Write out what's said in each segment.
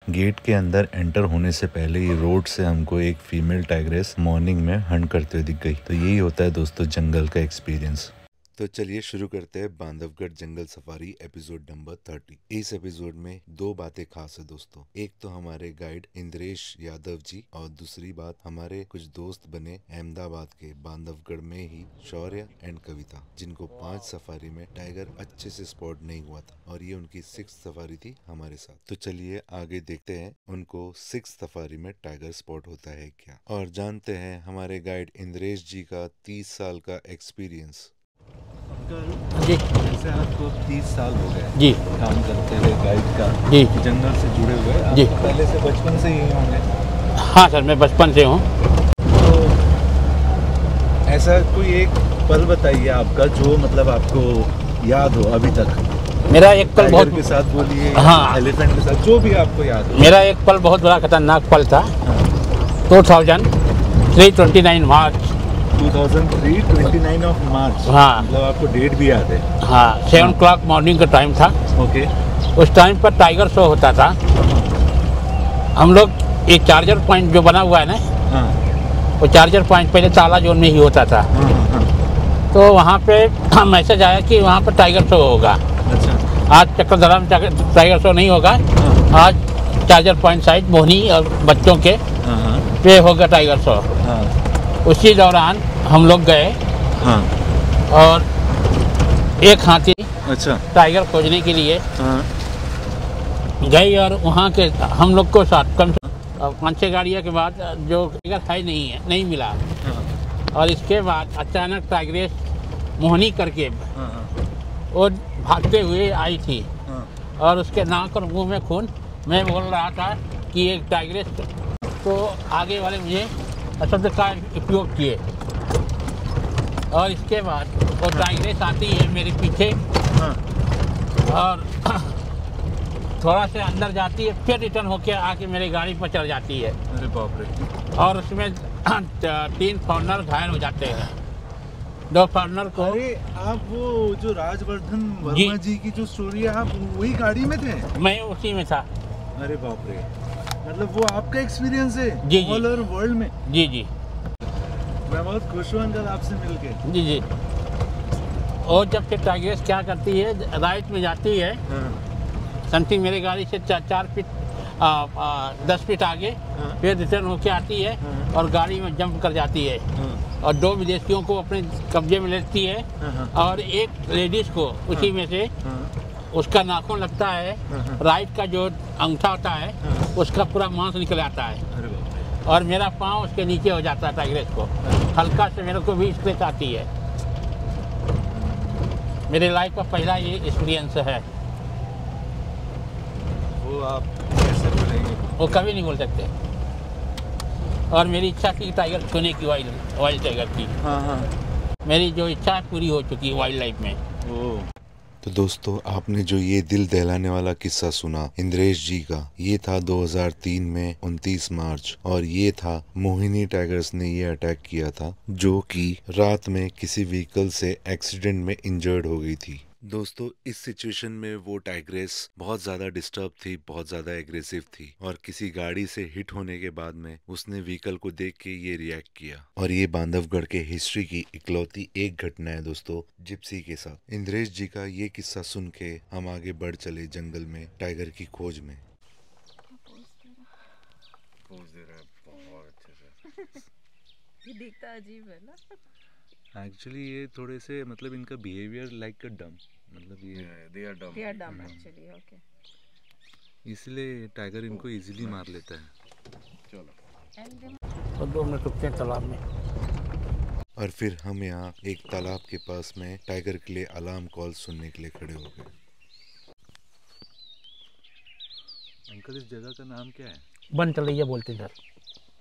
Gate के अंदर enter होने से पहले ही रोड से हमको एक फीमेल टाइग्रेस मॉर्निंग में हंट करते हुए दिख गई। तो यही होता है दोस्तों जंगल का एक्सपीरियंस। तो चलिए शुरू करते हैं बांधवगढ़ जंगल सफारी एपिसोड नंबर 30। इस एपिसोड में दो बातें खास है दोस्तों। एक तो हमारे गाइड इंद्रेश यादव जी और दूसरी बात हमारे कुछ दोस्त बने अहमदाबाद के बांधवगढ़ में ही शौर्य एंड कविता, जिनको 5 सफारी में टाइगर अच्छे से स्पॉट नहीं हुआ था और ये उनकी 6th सफारी थी हमारे साथ। तो चलिए आगे देखते हैं उनको 6th सफारी में टाइगर स्पॉट होता है क्या, और जानते हैं हमारे गाइड इंद्रेश जी का 30 साल का एक्सपीरियंस। जी, जैसे आपको 30 साल हो गए जी काम करते हुए गाइड का, जी जंगल से जुड़े हुए आप जी। पहले से बचपन से ही होंगे। हाँ सर, मैं बचपन से हूँ। तो ऐसा कोई एक पल बताइए आपका जो मतलब आपको याद हो अभी तक। मेरा एक पल बहुत के साथ बोलिए, हाँ, एलिफेंट के साथ, जो भी आपको याद हो। मेरा एक पल बहुत बड़ा खतरनाक पल था। 2003 29 मार्च 2003 29 ऑफ मार्च। हाँ। मतलब आपको डेट भी याद है। हाँ, 7 o'clock मॉर्निंग का टाइम था। ओके। उस टाइम पर टाइगर शो होता था। हम लोग एक चार्जर पॉइंट जो बना हुआ है ना, हाँ वो चार्जर पॉइंट पहले ताला जोन में ही होता था। हाँ हाँ। तो वहाँ पे मैसेज आया कि वहाँ पर टाइगर शो होगा। अच्छा। आज चक्रधरा में टाइगर शो नहीं होगा। हाँ। आज चार्जर पॉइंट साइड मोहनी और बच्चों के हाँ पे होगा टाइगर शो। हाँ उसी दौरान हम लोग गए हाँ। और एक हाथी अच्छा। टाइगर खोजने के लिए हाँ गई और वहाँ के हम लोग को साथ कम से 5-6 गाड़ियों के बाद जो टाइगर है नहीं मिला। हाँ और इसके बाद अचानक टाइग्रेस मोहनी करके हाँ वो भागते हुए आई थी हाँ। और उसके नाक और मुंह में खून। मैं बोल रहा था कि एक टाइग्रेस, तो आगे वाले मुझे शब्द का उपयोग किए और इसके बाद वो टाइग्रेस आती है मेरे पीछे हाँ। और थोड़ा से अंदर जाती है, फिर रिटर्न होके आके मेरी गाड़ी पर चढ़ जाती है। अरे बाप रे। और उसमें 3 फॉरनर घायल हो जाते हैं। 2 फॉरनर को। अरे आप वो जो राजवर्धन वर्मा जी की जो स्टोरी है, आप वही गाड़ी में थे? मैं उसी में था। अरे बाप रे, मतलब वो आपका एक्सपीरियंस है जी, जी। ऑल ओवर वर्ल्ड में? जी जी मैं बहुत खुश हूँ अंकल आपसे मिलके। जी जी। और जब फिर टाइग्रेस क्या करती है, राइट में जाती है समथिंग मेरी गाड़ी से 4 फीट 10 फीट आगे, फिर रिटर्न होके आती है और गाड़ी में जंप कर जाती है और 2 विदेशियों को अपने कब्जे में लेती है और एक लेडीज को उसी में से उसका नाखून लगता है, राइट का जो अंगूठा होता है उसका पूरा मांस निकल आता है और मेरा पाँव उसके नीचे हो जाता है। टाइग्रेस को हल्का से मेरे को भी स्क्रैच आती है। मेरे लाइफ का पहला ये एक्सपीरियंस है। वो आप कैसे बोलेंगे? वो कभी नहीं बोल सकते। और मेरी इच्छा थी टाइगर छूने की, वाइल्ड टाइगर की। हाँ हाँ। मेरी जो इच्छा है पूरी हो चुकी है वाइल्ड लाइफ में। तो दोस्तों आपने जो ये दिल दहलाने वाला किस्सा सुना इंद्रेश जी का, ये था 2003 में 29 मार्च और ये था मोहिनी टाइगर्स ने ये अटैक किया था, जो कि रात में किसी व्हीकल से एक्सीडेंट में इंजर्ड हो गई थी। दोस्तों इस सिचुएशन में वो टाइग्रेस बहुत ज्यादा डिस्टर्ब थी, बहुत ज्यादा एग्रेसिव थी और किसी गाड़ी से हिट होने के बाद में उसने व्हीकल को देख के ये रिएक्ट किया। और ये बांधवगढ़ के हिस्ट्री की इकलौती एक घटना है दोस्तों जिप्सी के साथ। इंद्रेश जी का ये किस्सा सुन के हम आगे बढ़ चले जंगल में टाइगर की खोज में। पोज दे रहा है बहुत अच्छे से। ये दिखता अजीब है ना। एक्चुअली ये थोड़े से मतलब इनका बिहेवियर लाइक अ डम, मतलब ये they are dumb actually. Okay, इसलिए टाइगर इनको इजीली मार लेता है। चलो तो 2 मिनट रुकते हैं तालाब में। और फिर हम यहाँ एक तालाब के पास में टाइगर के लिए अलार्म कॉल सुनने के लिए खड़े हो गए। अंकल इस जगह का नाम क्या है? बन तलैया बोलते हैं सर।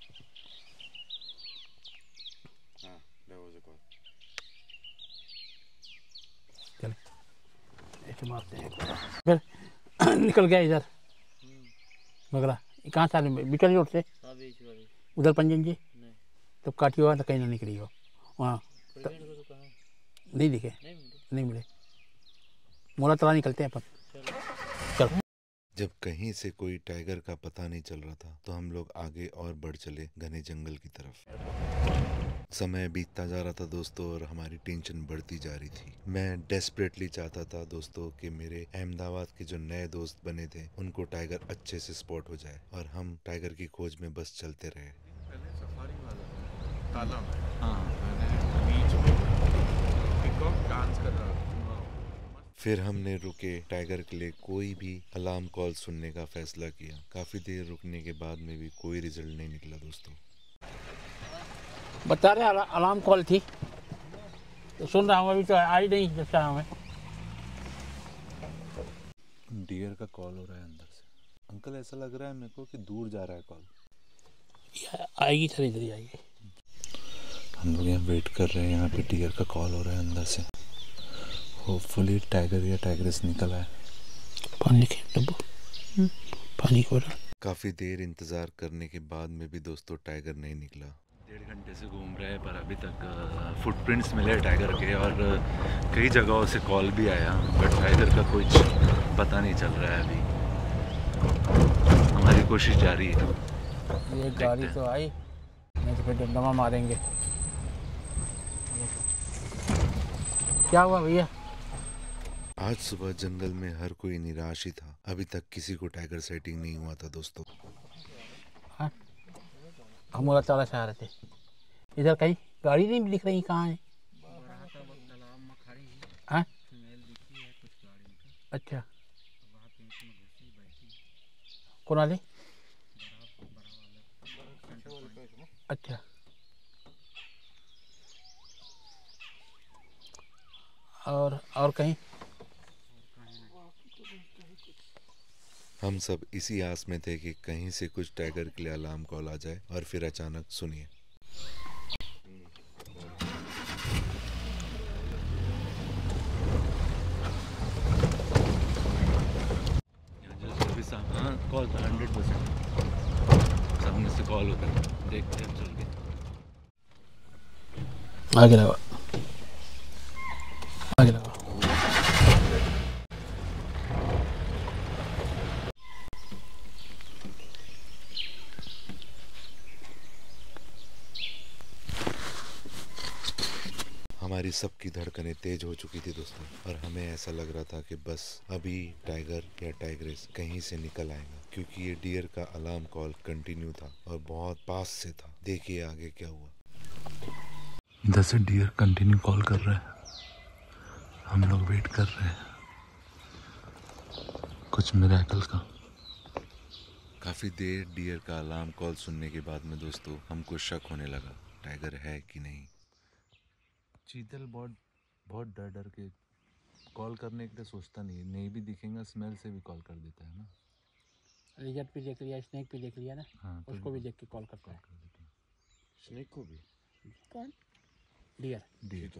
चल ऐसे मारते हैं फिर निकल गया इधर बगरा। कहाँ से बिकल रोड से उधर पंजन जी तो काटी हुआ तो कहीं ना निकली हो वहाँ नहीं दिखे, नहीं मिले। मोला तला निकलते हैं अपन। चल जब कहीं से कोई टाइगर का पता नहीं चल रहा था तो हम लोग आगे और बढ़ चले घने जंगल की तरफ। समय बीतता जा रहा था दोस्तों और हमारी टेंशन बढ़ती जा रही थी। मैं डेस्परेटली चाहता था दोस्तों कि मेरे अहमदाबाद के जो नए दोस्त बने थे उनको टाइगर अच्छे से स्पॉट हो जाए और हम टाइगर की खोज में बस चलते रहे। पहले सफारी वाला ताला में, हाँ, मैंने बीच में पीकॉक डांस कर रहा था। फिर हमने रुके टाइगर के लिए कोई भी अलार्म कॉल सुनने का फैसला किया। काफी देर रुकने के बाद में भी कोई रिजल्ट नहीं निकला दोस्तों। बता रहे अलार्म कॉल थी तो सुन रहा हूँ, अभी तो आई नहीं जैसा हमें। डियर का कॉल हो रहा है अंदर से। अंकल ऐसा लग रहा है मेरे को कि दूर जा रहा है कॉल। आएगी सर, इधर ही आएगी। हम लोग यहाँ वेट कर रहे हैं, यहाँ पे डियर का कॉल हो रहा है अंदर से। होपफुली टाइगर या टाइगरेस निकल आए। पानी के डब्बू, पानी को काफी देर इंतजार करने के बाद में भी दोस्तों टाइगर नहीं निकला। 1.5 घंटे से घूम रहे हैं पर अभी तक फुटप्रिंट्स मिले टाइगर के और कई जगहों से कॉल भी आया बट टाइगर का कुछ पता नहीं चल रहा है अभी। हमारी कोशिश जारी है। ये गाड़ी तो आई नहीं तो फिर डमडमा मारेंगे। क्या हुआ भैया? आज सुबह जंगल में हर कोई निराश ही था। अभी तक किसी को टाइगर साइटिंग नहीं हुआ था दोस्तों। हाँ, हम उधर चला चाह रहे थे, इधर कहीं गाड़ी नहीं दिख रही, कहाँ है? हाँ? अच्छा, कौन वाले? अच्छा, और कहीं? हम सब इसी आस में थे कि कहीं से कुछ टाइगर के लिए अलार्म कॉल आ जाए और फिर अचानक सुनिए। कॉल था 100%। सामने से कॉल होता है, देखते हैं चल के। आगे लगा, आगे लगा। हमारी सबकी धड़कनें तेज हो चुकी थी दोस्तों और हमें ऐसा लग रहा था कि बस अभी टाइगर या टाइगरेस कहीं से निकल आएगा क्योंकि ये डियर का अलार्म कॉल कंटिन्यू था और बहुत पास से था। देखिए आगे क्या हुआ। इधर से डियर कंटिन्यू कॉल कर रहा है, हम लोग वेट कर रहे हैं कुछ मिरेकल का। काफी देर डियर का अलार्म कॉल सुनने के बाद में दोस्तों हमको शक होने लगा टाइगर है कि नहीं। चीतल बहुत डर के कॉल करने के लिए सोचता नहीं भी दिखेगा स्मेल से भी कॉल कर देता है ना। लिजर्ड पे देख लिया, स्नेक पे देख लिया ना, हाँ, उसको भी देख के कॉल करता है। स्नेक को भी? कौन? डियर। चीतल।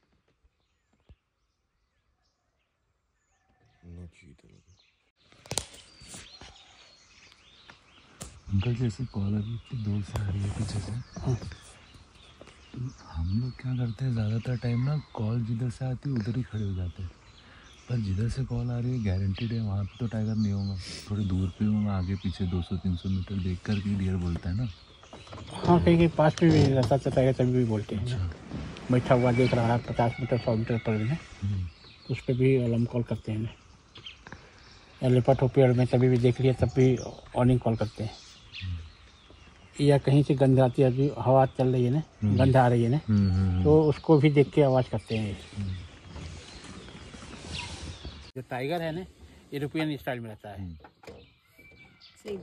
नो चीतल। अंकल जैसे कॉल अभी इतनी दूर से आ रही है पीछे से, हम लोग क्या करते हैं ज़्यादातर टाइम ना कॉल जिधर से आती है उधर ही खड़े हो जाते हैं। पर जिधर से कॉल आ रही है गारंटीड है वहाँ पे तो टाइगर नहीं होगा, थोड़ी दूर पे होगा, आगे पीछे 200-300 मीटर देख कर के डियर बोलता है ना। हाँ, कहीं पास में भी रहता तो टाइगर तभी भी बोलते हैं। बैठा हुआ देख रहा है 50 मीटर 100 मीटर पर में, तो उस पर भी अलार्म कॉल करते हैं। या लिपट हो पेड़ में तभी भी देख लिया तब भी वार्निंग कॉल करते हैं। या कहीं से गंध आती है, अभी हवा चल रही है ना, गंध आ रही है ना, तो उसको भी देख के आवाज़ करते हैं। जो टाइगर है ना, यूरोपियन स्टाइल में रहता है। सही।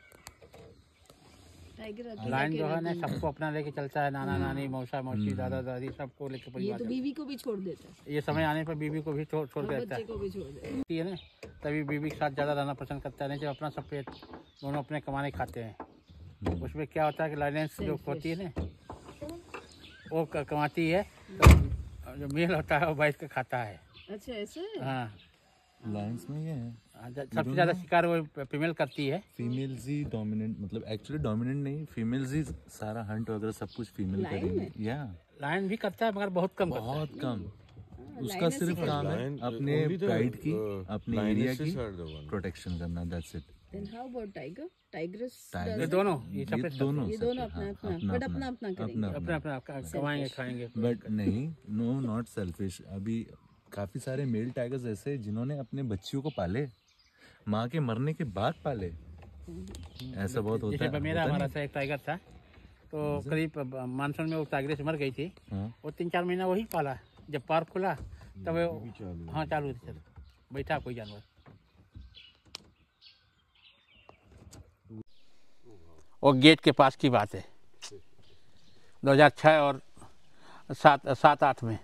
टाइगर अकेला लाइन जो है ना अकेला सबको अपना लेके चलता है, नाना नानी मौसा मौसी दादा दादी सबको लेके ये परिवार तो बीवी को भी छोड़ देता है ये समय आने पर बीवी को भी छोड़ और के रहता बच्चे को भी छोड़ देता है। है ना, तभी बीवी के साथ ज़्यादा रहना पसंद करता है। नहीं जब अपना सब पे दोनों अपने कमाने खाते हैं, उसमें क्या होता है कि लाइनेंस जो होती है ना वो कमाती है, तो जो मेल होता है वो बैठ के खाता है। अच्छा ऐसे है? हाँ, लाइन्स में ये है सबसे ज़्यादा शिकार वो फीमेल करती है। फीमेल्स ही डोमिनेंट, मतलब एक्चुअली डोमिनेंट नहीं, फीमेल्स ही सारा हंट वगैरह सब कुछ फीमेल लाइन करेंगे। या लाइन भी करता है मगर बहुत कम करता है। बहुत कम। उसका सिर्फ काम है Lion, अपने only the, प्राइड की, अपने एरिया की lionesses are the one. Protection करना, that's it. Then how about tiger? Tigress Tiger- ये does दोनों ये ये separate दोनों ये दोनों अपना अपना बट अपना अपना करेंगे। अपना अपना कमाएंगे खाएंगे। बट नहीं, नो नॉट सेल्फिश। अभी काफी सारे मेल टाइगर्स ऐसे हैं जिन्होंने अपने बच्चियों को पाले, माँ के मरने के बाद पाले। ऐसा बहुत होता जैसे है। मेरा होता हमारा नहीं? था एक टाइगर था, तो करीब मानसून में वो टाइग्रेस मर गई थी। हाँ। वो 3-4 महीना वही पाला। जब पार्क खुला तब हाँ चालू थी, चलो बैठा कोई जानवर। वो गेट के पास की बात है, 2006 और 7-8 में।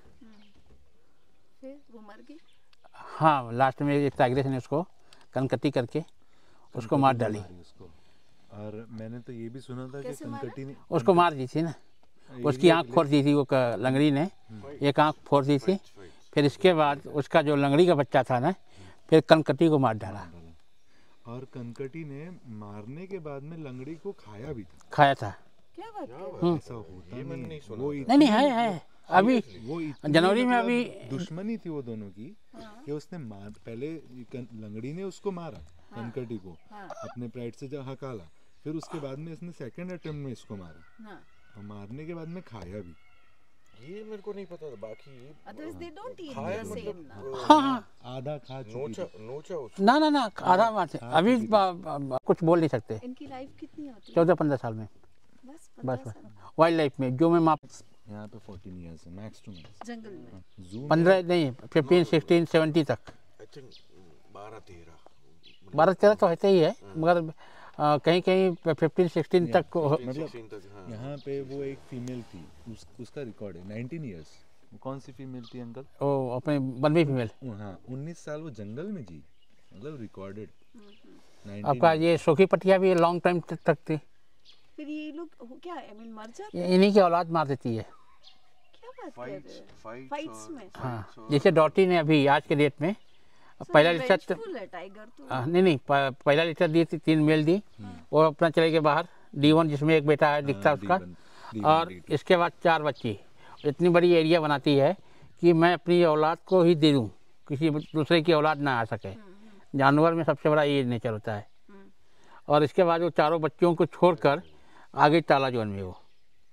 फिर वो मर गई। हाँ, लास्ट में एक टाइग्रेस ने उसको कनकटी करके उसको मार डाली। उसको। और मैंने तो ये भी सुना था कि कैसे मारा? कनकटी ने उसको मार दी थी ना, उसकी आंख फोड़ दी थी वो लंगड़ी ने, एक आंख फोड़ दी थी। फिर इसके बाद उसका जो लंगड़ी का बच्चा था ना, फिर कनकटी को मार डाला। और कनकटी ने मारने के बाद में लंगड़ी को खाया भी था। खाया था। क्या बात कर ऐसा होता नहीं, वो नहीं है अभी वो इतनी जनवरी में मतलब अभी दुश्मनी थी वो दोनों की कि उसने पहले लंगड़ी ने उसको मारा, कनकटी को अपने प्राइड से जब हकाला, फिर उसके बाद में इसने सेकंड अटेम्प्ट में इसको मारा, हाँ। और मारने के बाद में खाया भी। ये मेरे को नहीं पता था, बाकी Otherwise they don't eat खाया the same. मतलब हाँ आधा खा चुकी नोचा थी। नोचा उसको। ना आधा मारते अभी कुछ बोल नहीं सकते। इनकी लाइफ कितनी होती है? 14-15 साल में बस बस 15 साल वाइल्ड लाइफ में जो मैं माप यहाँ पे 14 इयर्स है मैक्स टू मैक्स। जंगल में। जू 15 नहीं 15, 16, 17 तक। आई थिंक 12-13 12-13 तो होते ही है, मगर कहीं कहीं 15-16 तक मतलब 16 तक। हाँ, यहाँ पे वो एक फीमेल थी, उसका रिकॉर्ड है 19 इयर्स। कौन सी फीमेल थी अंकल? वो अपने बनवी फीमेल। हाँ 19 साल वो जंगल में जी, मतलब रिकॉर्डेड। आपका ये सोखी पटिया भी लॉन्ग टाइम तक थी। फिर ये लोग क्या आई मीन मर जाते इन्हीं की औलाद मार देती है। क्या बात कर रहे हैं? फाइट्स में। हाँ, जैसे डॉटी ने अभी आज के डेट में पहला रिसर्च Vengeful है टाइगर तो। नहीं पहला रिसर्च दी थी, 3 मेल दी, वो अपना चले गए बाहर। D1 जिसमें एक बेटा है दिखता उसका, और इसके बाद 4 बच्ची। इतनी बड़ी एरिया बनाती है कि मैं अपनी औलाद को ही दे दूँ, किसी दूसरे की औलाद ना आ सके। जानवर में सबसे बड़ा ये नेचर होता है। और इसके बाद वो चारों बच्चियों को छोड़कर आगे टाला जोन में वो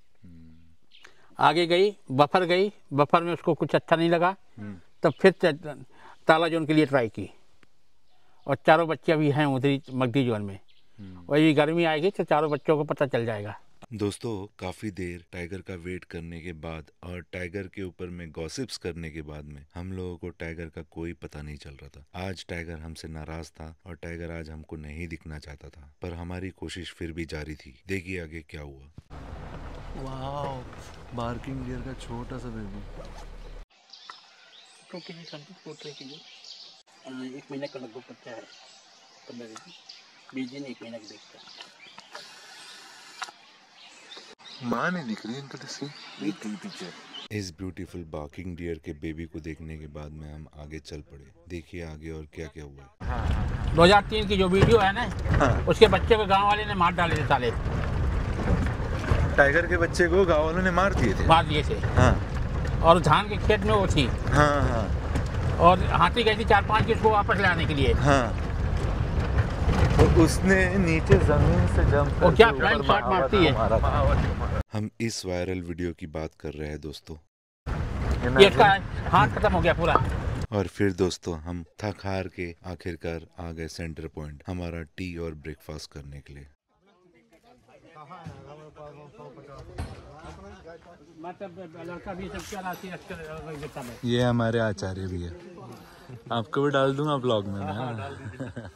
आगे गई, बफर में उसको कुछ अच्छा नहीं लगा, तब फिर ताला जोन के लिए ट्राई की, और चारों बच्चे अभी हैं उधरी मगधी जोन में। वही गर्मी आएगी तो चारों बच्चों को पता चल जाएगा। दोस्तों काफी देर टाइगर का वेट करने के बाद और टाइगर के ऊपर में गॉसिप्स करने के बाद में हम लोगों को टाइगर का कोई पता नहीं चल रहा था। आज टाइगर हमसे नाराज था और टाइगर आज हमको नहीं दिखना चाहता था, पर हमारी कोशिश फिर भी जारी थी। देखिए आगे क्या हुआ। वाओ, बार्किंग डियर का छोटा सा बेबी। 2 केजी समथिंग 4 केजी, 1 महीने का लगभग बच्चा है, 15 दिन 20 दिन 1 महीने का देखता है। माँ नहीं दिख रही इनका पीछे। इस ब्यूटीफुल बार्किंग डियर के बेबी को देखने के बाद में हम आगे चल पड़े। देखिए आगे और क्या क्या हुआ। 2003 की जो वीडियो है ना, उसके बच्चे को गांव वाले ने मार डाले थे साले, टाइगर के बच्चे को गाँव वालों ने मार दिए थे। हाँ और धान के खेत में वो थी। हाँ और हाथी गई थी 4-5 की उसको वापस लाने के लिए। हाँ, तो उसने नीचे जमीन से जंप वो क्या फ्लाइंग शॉट मारती है। हम इस वायरल वीडियो की बात कर रहे हैं दोस्तों। ये इसका हाथ खत्म हो गया पूरा। और फिर दोस्तों हम थक हार के आखिरकार आ गए सेंटर पॉइंट हमारा टी और ब्रेकफास्ट करने के लिए। लड़का भी सब क्या राशि रखकर ये हमारे आचार्य भी है, आपको भी डाल दूंगा ब्लॉग में मैं।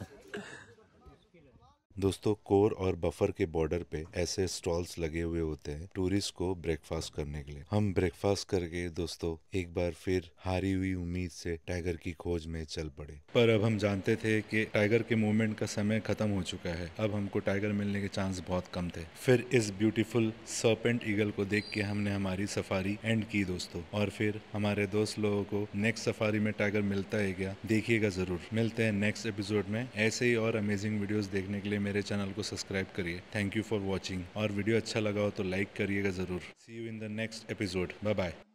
दोस्तों कोर और बफर के बॉर्डर पे ऐसे स्टॉल्स लगे हुए होते हैं टूरिस्ट को ब्रेकफास्ट करने के लिए। हम ब्रेकफास्ट करके दोस्तों एक बार फिर हारी हुई उम्मीद से टाइगर की खोज में चल पड़े, पर अब हम जानते थे कि टाइगर के मूवमेंट का समय खत्म हो चुका है। अब हमको टाइगर मिलने के चांस बहुत कम थे। फिर इस ब्यूटीफुल सर्पेंट ईगल को देख के हमने हमारी सफारी एंड की दोस्तों। और फिर हमारे दोस्त लोगों को नेक्स्ट सफारी में टाइगर मिलता है क्या, देखिएगा जरूर। मिलते हैं नेक्स्ट एपिसोड में। ऐसे ही और अमेजिंग वीडियोस देखने के लिए मेरे चैनल को सब्सक्राइब करिए। थैंक यू फॉर वॉचिंग, और वीडियो अच्छा लगा हो तो लाइक करिएगा जरूर। See you in the next episode. Bye bye.